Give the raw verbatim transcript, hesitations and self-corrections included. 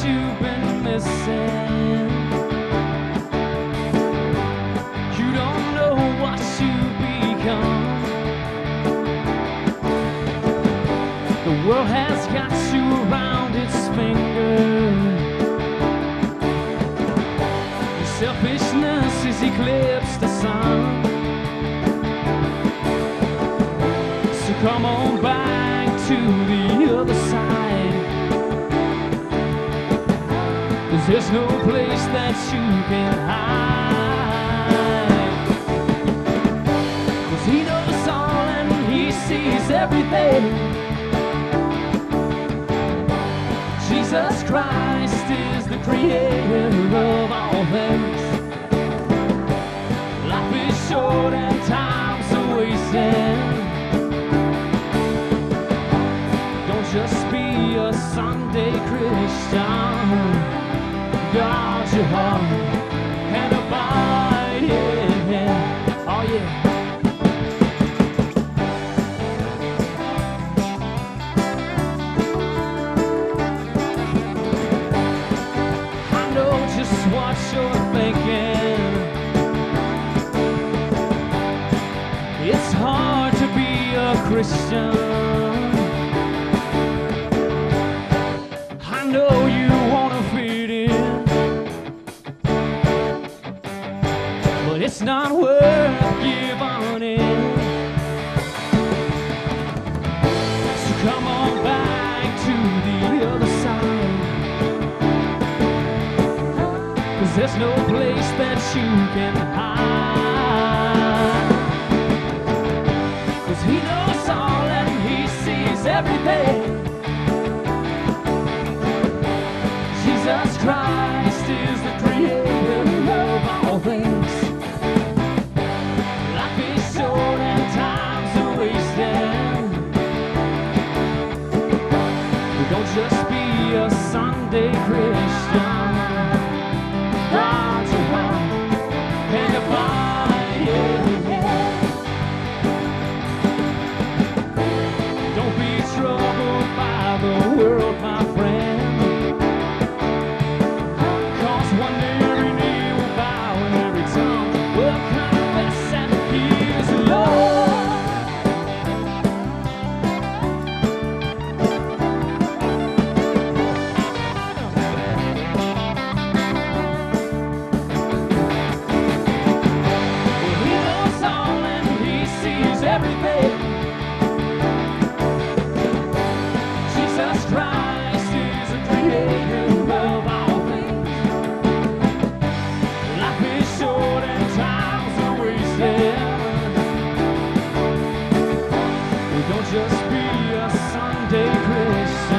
you've been missing. You don't know what you've become. The world has got you around its finger. Your selfishness has eclipsed the sun. So come on back to the other side, 'cause there's no place that you can hide. 'Cause he knows all and he sees everything. Jesus Christ is the creator of all things. Life is short and time's a wasting. Don't just be a Sunday Christian. Guard your heart and abide in Him. Oh yeah. Just what you're thinking. It's hard to be a Christian. I know you wanna fit in, but it's not worth giving in. So come on back to the other side. There's no place that you can hide. 'Cause He knows all and He sees everything. Jesus Christ is the creator of all things. Life is short and time's a wasting. Don't just be a Sunday Christian. Guard your heart and abide in Him. Don't be troubled by the world, my friend. 'Cause one day every knee will bow and every tongue will confess that He is Lord. Everything. Jesus Christ is the creator of all things. Life is short and time's a wasting. Don't just be a Sunday Christian.